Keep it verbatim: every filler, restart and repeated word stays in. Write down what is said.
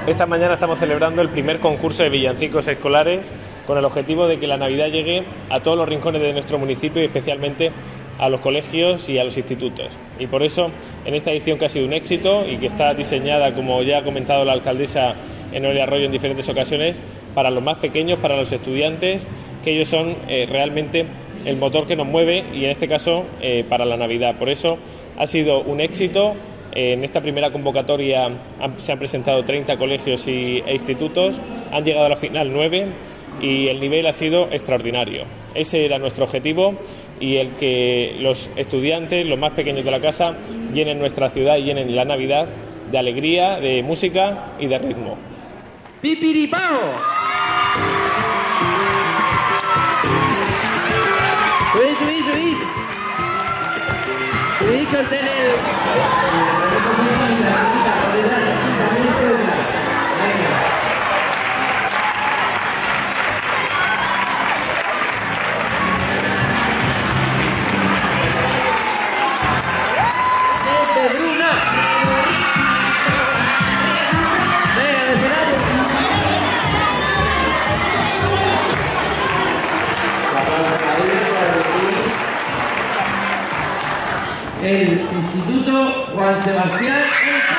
Esta mañana estamos celebrando el primer concurso de villancicos escolares con el objetivo de que la Navidad llegue a todos los rincones de nuestro municipio y especialmente a los colegios y a los institutos. Y por eso, en esta edición que ha sido un éxito y que está diseñada, como ya ha comentado la alcaldesa Enoria Arroyo en diferentes ocasiones, para los más pequeños, para los estudiantes, que ellos son eh, realmente el motor que nos mueve y en este caso eh, para la Navidad. Por eso ha sido un éxito. En esta primera convocatoria han, se han presentado treinta colegios y, e institutos, han llegado a la final nueve y el nivel ha sido extraordinario. Ese era nuestro objetivo y el que los estudiantes, los más pequeños de la casa, llenen nuestra ciudad y llenen la Navidad de alegría, de música y de ritmo. ¡Pipiripao! ¡Subid, subid, subid! ¡Subid, que os den el... El Instituto Juan Sebastián.